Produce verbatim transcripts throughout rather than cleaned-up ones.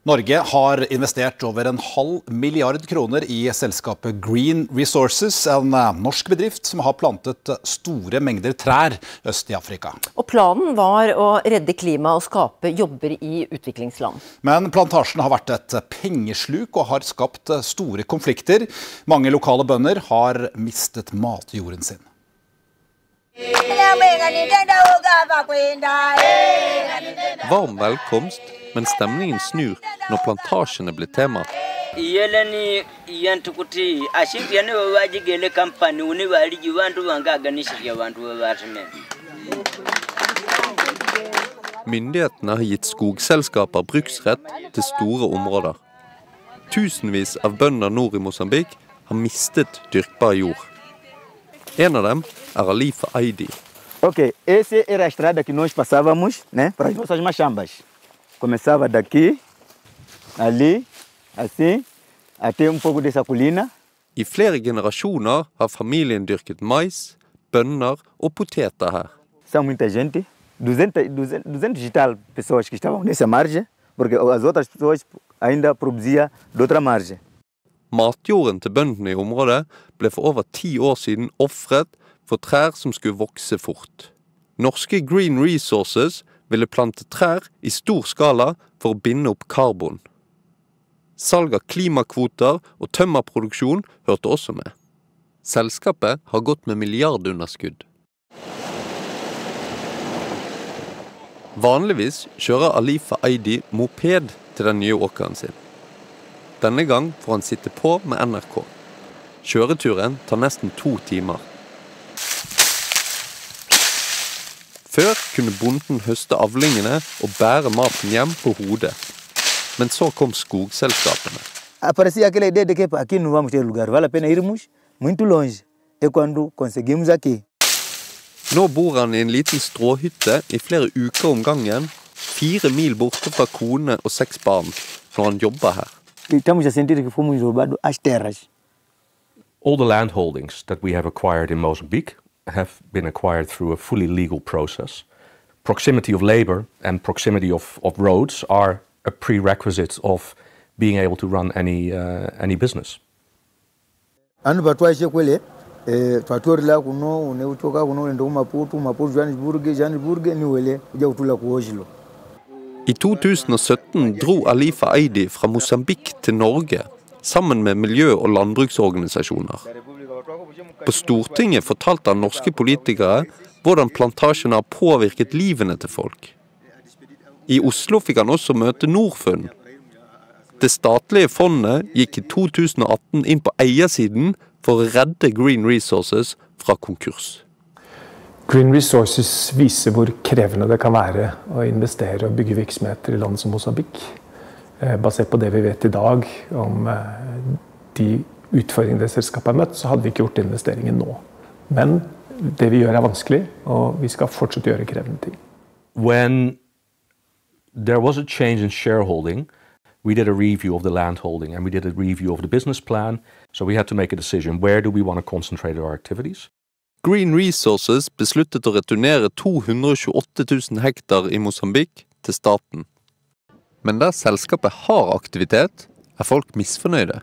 Norge har investert over en halv milliard kroner i selskapet Green Resources, en norsk bedrift som har plantet store mengder trær øst i Afrika. Og planen var å redde klimaet og skape jobber i utviklingsland. Men plantasjen har vært et pengesluk og har skapt store konflikter. Mange lokale bønder har mistet matjorden sin. Varm velkomst, men stemningen snur når plantasjene blir tema. Myndighetene har gitt skogselskaper bruksrett til store områder. Tusenvis av bønder nord i Mosambik har mistet dyrkbar jord. En av dem er Alifa Aidi. Ok, essa era a estrada que nós passávamos, né, para as nossas machambas. Começava daqui, ali, assim, até um pouco dessa colina. I flere generasjoner har familien dyrket mais, bønner og poteter her. São muita gente, duzentas, duzentas, duzentas e tal pessoas que estavam nessa margem, porque as outras pessoas ainda produziam de outra margem. Matjorden til bøndene i området ble for over ti år siden offret for trær som skulle vokse fort. Norske Green Resources ville plante trær i stor skala for å binde opp karbon. Salg av klimakvoter og tømmerproduksjon hørte også med. Selskapet har gått med milliardunderskudd. Vanligvis kjører Alifa Aidi moped til den nye åkeren sin. Denne gang får han sitte på med N R K. Kjøreturen tar nesten to timer. Før kunne bonden høste avlingene og bære maten hjem på hodet. Men så kom skogselskapene. Aparecia aquela ideia de que aqui não vamos ter lugar, vale a pena irmos muito longe. É quando conseguimos aqui. Nå bor han i en liten stråhytte i flere uker om gangen, fire mil borte fra kone og seks barn, når han jobber her. Estamos a sentir que fomos roubados as terras. All the land holdings that we have acquired in Mozambique have been acquired through a fully legal process. Proximity of labor and proximity of, of roads are a prerequisite of being able to run any, uh, any business. Ano batuaje kwele, fatori la kuno, uneutoka kuno ndo Maputo, Maputo Johannesburg, Johannesburg ni wele, uja utula ku Oslo. I to tusen og sytten dro Alifa Aidi fra Mosambik til Norge, sammen med miljø- og landbruksorganisasjoner. På Stortinget fortalte han norske politikere hvordan plantasjen har påvirket livene til folk. I Oslo fikk han også møte Norfund. Det statlige fondet gikk i to tusen og atten inn på eiersiden for å redde Green Resources fra konkurs. Green Resources viser hvor krevende det kan være å investere og bygge virksomheter i land som Mosambik. Basert på det vi vet i dag om de utfordringene selskapet har møtt, så hadde vi ikke gjort investeringen nå. Men det vi gjør er vanskelig, og vi skal fortsatt gjøre krevende ting. When there was a change in shareholding, we did a review of the land holding and we did a review of the business plan. So we had to make a decision. Where do we want to concentrate our activities? Green Resources besluttet å returnere to hundre og tjueåtte tusen hektar i Mosambik til staten. Men der selskapet har aktivitet, er folk misfornøyde.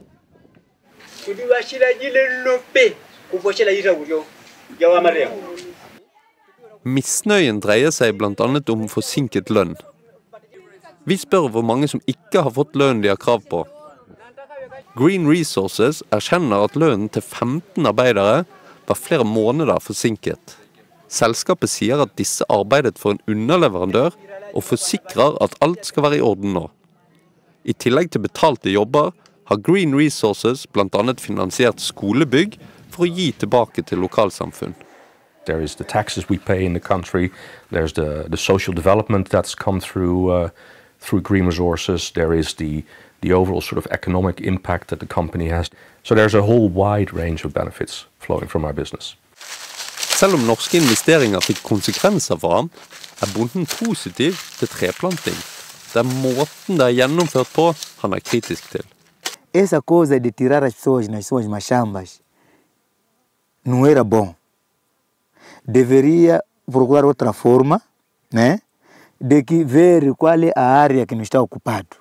Misnøyen dreier seg blant annet om forsinket lønn. Vi spør hvor mange som ikke har fått lønn de har krav på. Green Resources erkjenner at lønnen til femten arbeidere var flere måneder forsinket. Selskapet sier at disse arbeidet for en underleverandør og forsikrer at alt skal være i orden nå. I tillegg til betalte jobber har Green Resources blant annet finansiert skolebygg for å gi tilbake til lokalsamfunn. There is the taxes we pay in the country, there's the, the social development that's come through, uh, through Green Resources, there is the, the overall sort of economic impact that the company has. So there's a whole wide range of benefits flowing from our business. Selv om norske investeringer fikk konsekvenser for ham, er bonden positiv til treplanting. Det er måten det er gjennomført på han er kritisk til. Essa coisa de tirar as pessoas nas suas machambas não era bom. Deveria procurar outra forma, né, de que ver qual é a área que não está ocupado.